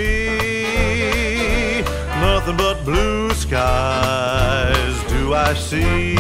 me. Nothing but blue skies do I see.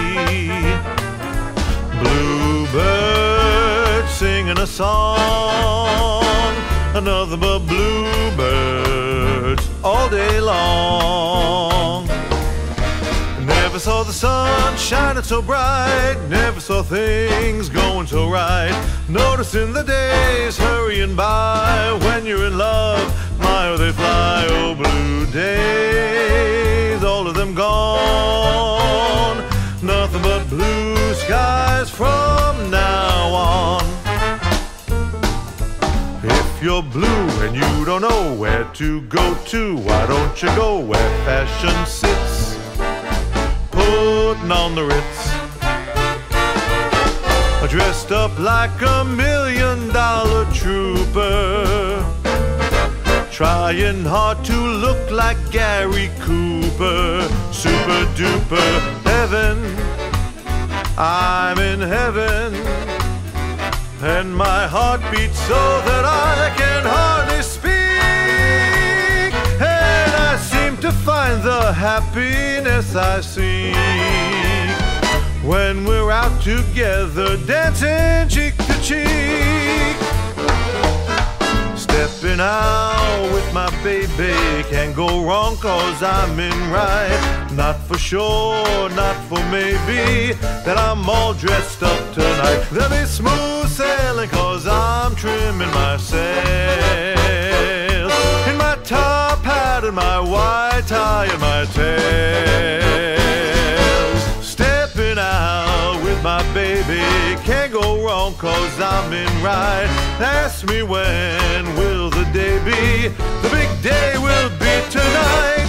Bluebird singing a song, nothing but bluebirds all day long. Never saw the sun shining so bright, never saw things going so right. Noticing the days hurrying by, when you're in love, my oh they fly. Oh, blue days, all of them gone. Nothing but blue skies from now on. If you're blue and you don't know where to go to, why don't you go where fashion sits, putting on the Ritz, dressed up like $1 million trooper, trying hard to look like Gary Cooper. Super duper heaven, I'm in heaven, and my heart beats so that I can hardly speak, and I seem to find the happiness I seek when we're out together, dancing cheek to cheek. Stepping out with my baby, can't go wrong cause I'm in right. Not for sure, not for maybe, that I'm all dressed up tonight. There'll be smooth sailing cause I'm trimming my sails, in my top hat and my white tie and my tails. Stepping out with my baby, can't go wrong cause I'm in right. Ask me when will the day be, the big day will be tonight.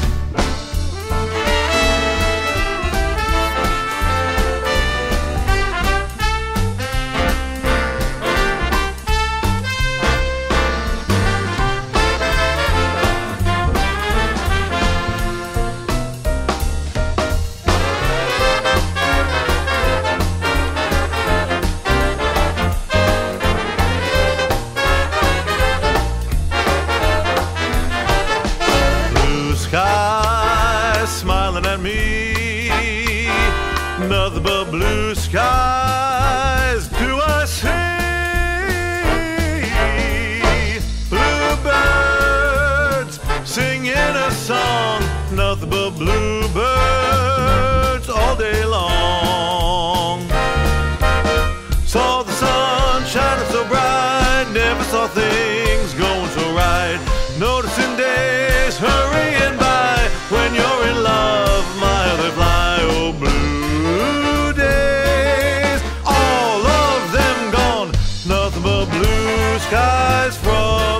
Sky smiling at me, nothing but blue skies do I see. Bluebirds singing a song, nothing but bluebirds all day long. Saw the sun shining so bright, never saw things going so right. Noticing days hurrying by, when you're in love, my other fly. Oh, blue days, all of them gone. Nothing but blue skies from